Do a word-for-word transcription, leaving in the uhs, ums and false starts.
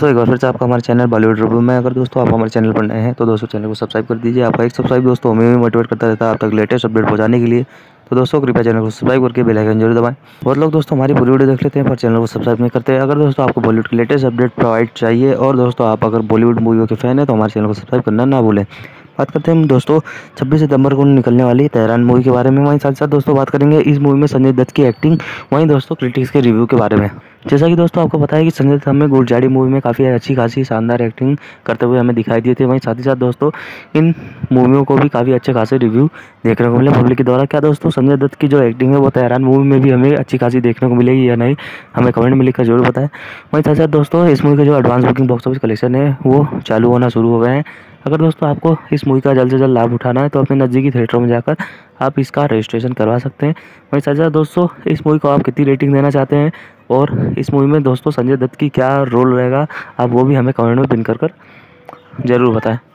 दोस्तों एक बार फिर से आपका हमारे चैनल बॉलीवुड रिव्यू में, अगर दोस्तों आप हमारे चैनल पर नए हैं तो दोस्तों चैनल को सब्सक्राइब कर दीजिए। आपका एक सब्सक्राइब दोस्तों हमें भी मोटिवेट करता रहता है आप तक लेटेस्ट अपडेट पहुंचाने के लिए। तो दोस्तों कृपया चैनल को सब्सक्राइब करके बेल आइकन जरूर दबाएं। बहुत लोग दोस्तों हमारी पूरी वीडियो देख लेते हैं पर चैनल को सब्सक्राइब नहीं करते। अगर दोस्तों आपको बॉलीवुड की लेटेस्ट अपडेट प्रोवाइड चाहिए और दोस्तों आप अगर बॉलीवुड मूवियों के फैन हैं तो हमारे चैनल को सब्सक्राइब करना ना भूलें। बात करते हैं हम दोस्तों छब्बीस सितंबर को निकलने वाली तेहरान मूवी के बारे में। वहीं साथ साथ दोस्तों बात करेंगे इस मूवी में संजय दत्त की एक्टिंग, वहीं दोस्तों क्रिटिक्स के रिव्यू के बारे में। जैसा कि दोस्तों आपको पता है कि संजय दत्त हमें गुलजाड़ी मूवी में काफ़ी अच्छी खासी शानदार एक्टिंग करते हुए हमें दिखाई दिए थे। वहीं साथ ही साथ दोस्तों इन मूवियों को भी काफ़ी अच्छे खासे रिव्यू देखने को मिले पब्लिक के द्वारा। क्या दोस्तों संजय दत्त की जो एक्टिंग है वो तेहरान मूवी में भी हमें अच्छी खासी देखने को मिलेगी या नहीं, हमें कमेंट में लिखकर जरूर बताएं। वहीं साथ साथ दोस्तों इस मूवी का जो advance booking box office collection है वो चालू होना शुरू हो गए हैं। अगर दोस्तों आपको इस मूवी का जल्द से जल्द लाभ उठाना है तो अपने नज़दीकी थिएटरों में जाकर आप इसका रजिस्ट्रेशन करवा सकते हैं। वहीं साथ साथ दोस्तों इस मूवी को आप कितनी रेटिंग देना चाहते हैं और इस मूवी में दोस्तों संजय दत्त की क्या रोल रहेगा, आप वो भी हमें कमेंट में पिन कर कर जरूर बताएं।